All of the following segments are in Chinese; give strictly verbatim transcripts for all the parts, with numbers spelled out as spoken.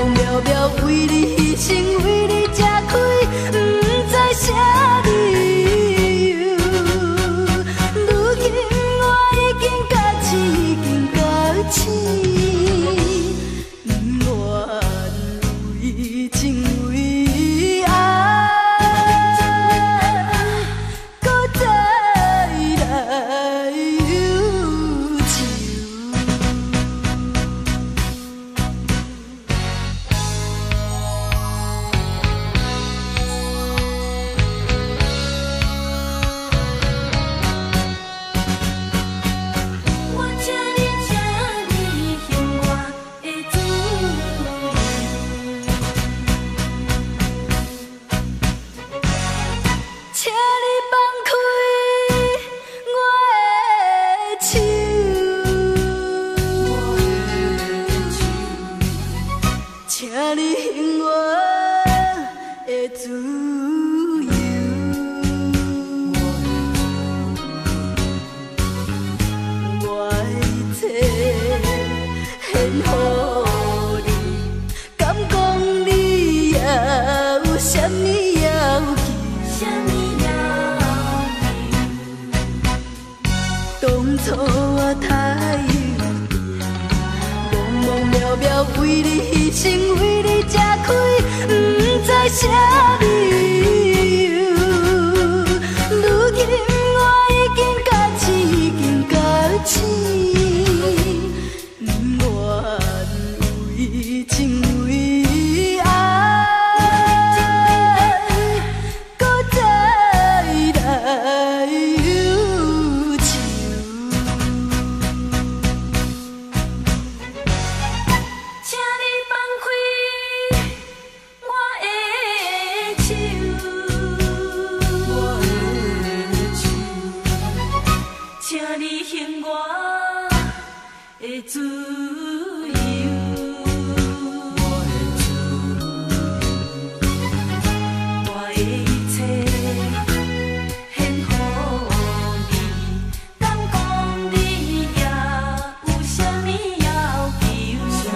茫渺渺，为你牺牲，为你吃开，不知啥理由。如今我已经到此，已经到此，不愿为情为爱，搁再来忧愁。我请你，请你行我的自由，请你放开我的手，请你行我的自由。我的一切献予你，敢讲你也有啥物要求？啥物要求？当初我太幼稚，茫茫渺渺，为你牺牲，为你吃开，不知啥理由。如今我已经到此，已经到此，不愿为情为爱，搁再来忧愁。请你放开我的手，请你行我的自由。我的一切献予你，敢讲你也有啥物要求？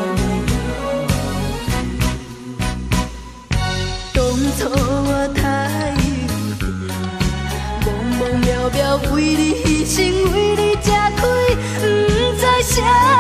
当初我太幼稚，茫茫渺渺，为你牺牲，为你吃开，不知啥。